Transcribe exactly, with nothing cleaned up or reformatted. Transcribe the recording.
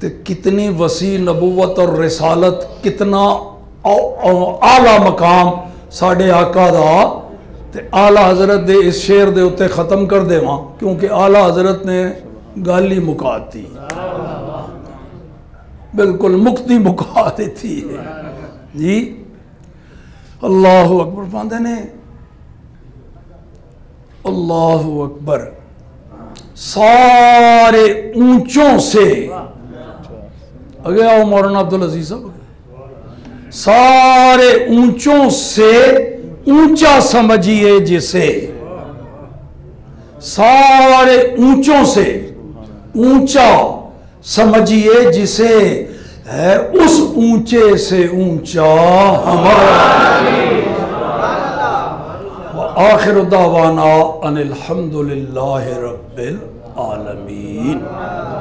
تے کتنی وسیع نبوت اور رسالت، کتنا اعلیٰ مقام ساڑھے آقا دا، تے اعلیٰ حضرت دے اس شعر دے اتے ختم کر دے وہاں، کیونکہ اعلیٰ حضرت نے گالی مکا دی، بالکل مکتی مکا دیتی ہے جی۔ اللہ اکبر پاندے نے، اللہ اکبر، سارے اونچوں سے، اگے آؤ مولانا عبدالعزیز صاحب، سارے اونچوں سے اونچا سمجھیے جسے، سارے اونچوں سے اونچا سمجھیے جسے، ہے اس اونچے سے اونچا ہمارا۔ وآخر دعوانا ان الحمدللہ رب العالمین۔